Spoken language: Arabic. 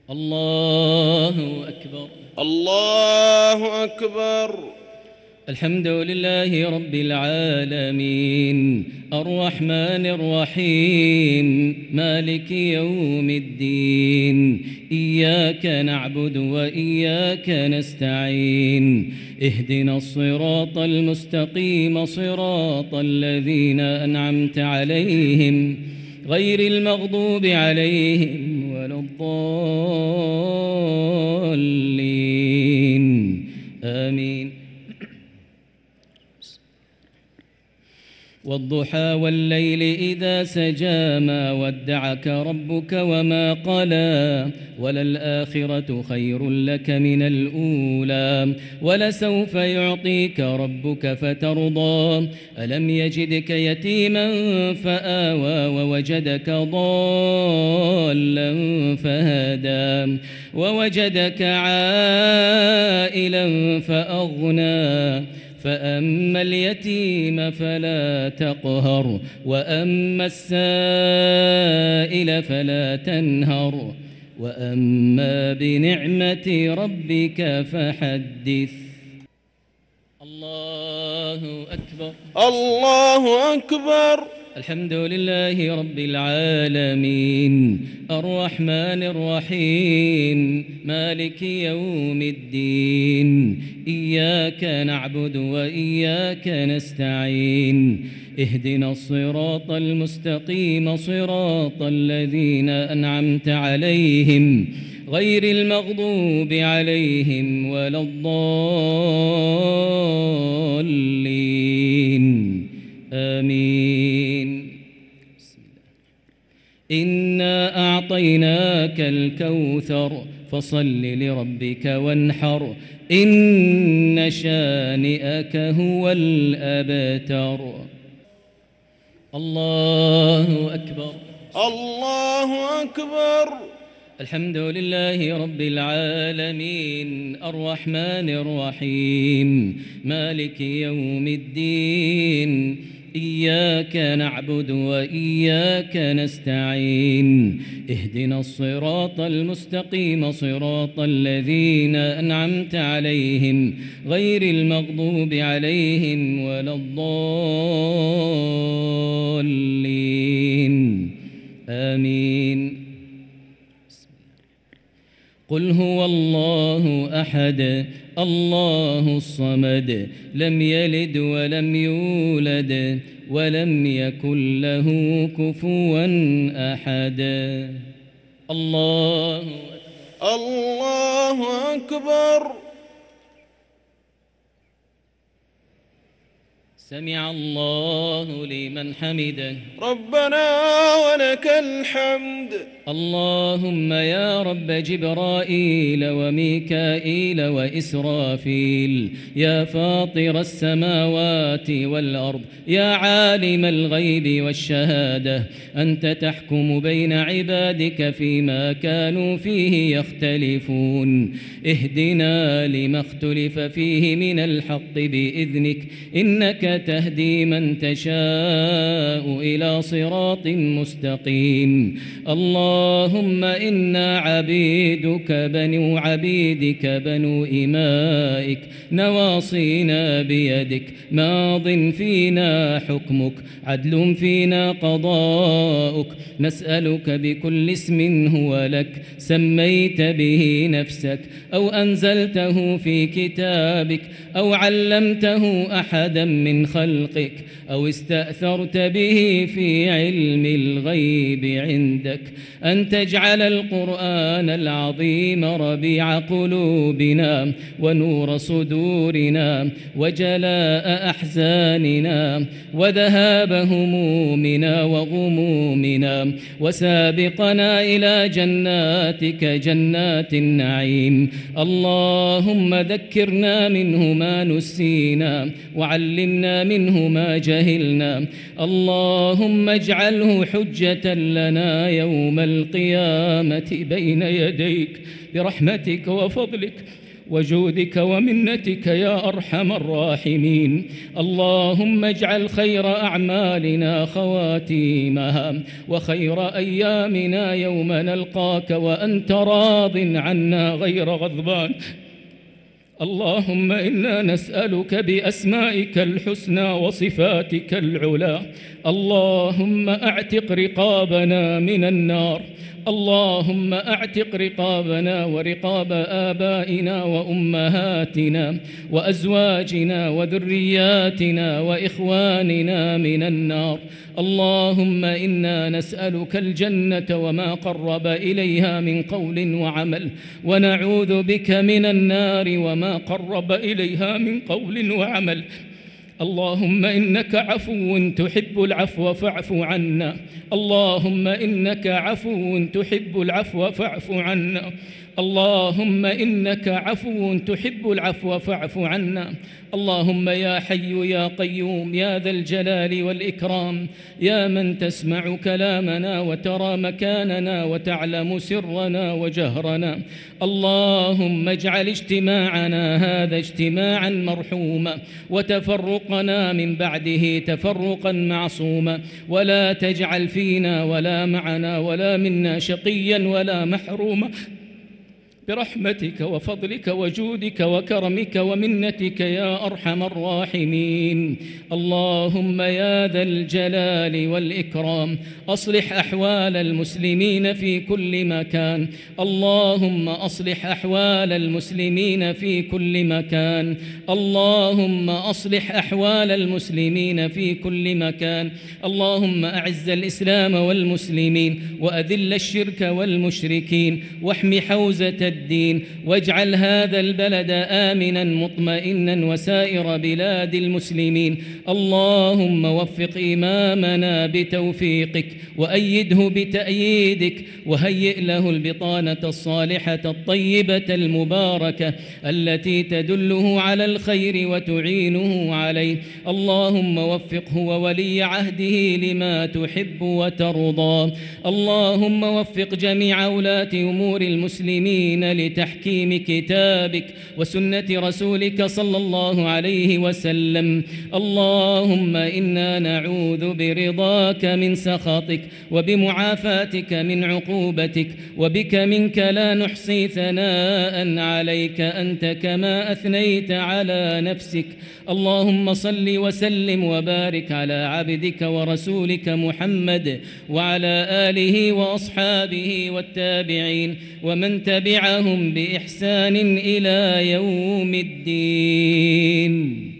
الله أكبر. الله أكبر. الحمد لله رب العالمين الرحمن الرحيم مالك يوم الدين إياك نعبد وإياك نستعين اهدنا الصراط المستقيم صراط الذين أنعمت عليهم غير المغضوب عليهم ولا الضالين آمين. والضحى والليل إذا سجى ما ودعك ربك وما قلى وللآخرة خير لك من الأولى ولسوف يعطيك ربك فترضى ألم يجدك يتيما فآوى ووجدك ضالا فهدى ووجدك عائلا فأغنى فأما اليتيم فلا تقهر وأما السائل فلا تنهر وأما بنعمة ربك فحدث. الله أكبر. الله أكبر. الحمد لله رب العالمين الرحمن الرحيم مالك يوم الدين إياك نعبد وإياك نستعين اهدنا الصراط المستقيم صراط الذين أنعمت عليهم غير المغضوب عليهم ولا الضالين آمين. إنا أعطيناك الكوثر فصل لربك وانحر إن شانئك هو الأبتر. الله أكبر. الله أكبر. الحمد لله رب العالمين الرحمن الرحيم مالك يوم الدين إياك نعبد وإياك نستعين اهدنا الصراط المستقيم صراط الذين أنعمت عليهم غير المغضوب عليهم ولا الضالين آمين. قل هو الله أحد الله الصمد لم يلد ولم يولد ولم يكن له كفوا أحد. الله أكبر. سمع الله لمن حمده ربنا ولك الحمد. اللهم يا رب جبرائيل وميكائيل وإسرافيل يا فاطر السماوات والأرض يا عالم الغيب والشهادة أنت تحكم بين عبادك فيما كانوا فيه يختلفون اهدنا لما اختلف فيه من الحق بإذنك إنك تهدي من تشاء إلى صراط مستقيم. اللهم إنا عبيدك بنو عبيدك بنو إمائك نواصينا بيدك ماض فينا حكمك عدل فينا قضاؤك نسألك بكل اسم هو لك سميت به نفسك أو أنزلته في كتابك أو علمته أحدا من خلقك أو استأثرت به في علم الغيب عندك أن تجعل القرآن العظيم ربيع قلوبنا ونور صدورنا وجلاء أحزاننا وذهاب همومنا وغمومنا وسابقنا إلى جناتك جنات النعيم. اللهم ذكرنا منه ما نسينا وعلمنا منه ما جهلنا. اللهم اجعله حجة لنا يوم القيامة بين يديك برحمتك وفضلك وجودك ومنتك يا أرحم الراحمين. اللهم اجعل خير أعمالنا خواتيمها، وخير أيامنا يوم نلقاك وأنت راض عنا غير غضبان. اللهم إنا نسألك بأسمائك الحسنى وصفاتك العلى، اللهم أعتق رقابنا من النار، اللهم أعتق رقابنا ورقاب آبائنا وأمهاتنا وأزواجنا وذرياتنا وإخواننا من النار. اللهم إنا نسألك الجنة وما قرب إليها من قول وعمل، ونعوذ بك من النار وما قرب إليها من قول وعمل. اللهم إنك عفو تحب العفو فاعف عنا، اللهم إنك عفو تحب العفو فاعف عنا، اللهم إنك عفو تحب العفو فاعف عنا. اللهم يا حي يا قيوم يا ذا الجلال والإكرام، يا من تسمع كلامنا وترى مكاننا وتعلم سرنا وجهرنا، اللهم اجعل اجتماعنا هذا اجتماعا مرحوما، وتفرقنا من بعده تفرقا معصوما، ولا تجعل فينا ولا معنا ولا منا شقيا ولا محروما، برحمتك وفضلك وجودك وكرمك ومنتك يا أرحم الراحمين. اللهم يا ذا الجلال والإكرام أصلح أحوال المسلمين في كل مكان، اللهم أصلح أحوال المسلمين في كل مكان، اللهم أصلح أحوال المسلمين في كل مكان. اللهم أعز الإسلام والمسلمين وأذل الشرك والمشركين، واحم حوزة الدين، واجعل هذا البلد آمنا مطمئنا وسائر بلاد المسلمين. اللهم وفق إمامنا بتوفيقك، وأيده بتأييدك، وهيئ له البطانة الصالحة الطيبة المباركة التي تدله على الخير وتعينه عليه. اللهم وفقه وولي عهده لما تحب وترضى. اللهم وفق جميع ولاة أمور المسلمين لتحكيم كتابك وسنة رسولك صلى الله عليه وسلم. اللهم إنا نعوذ برضاك من سخطك، وبمعافاتك من عقوبتك، وبك منك لا نحصي ثناء عليك أنت كما أثنيت على نفسك. اللهم صل وسلم وبارك على عبدك ورسولك محمد وعلى آله وأصحابه والتابعين ومن تبعهم بإحسان إلى يوم الدين.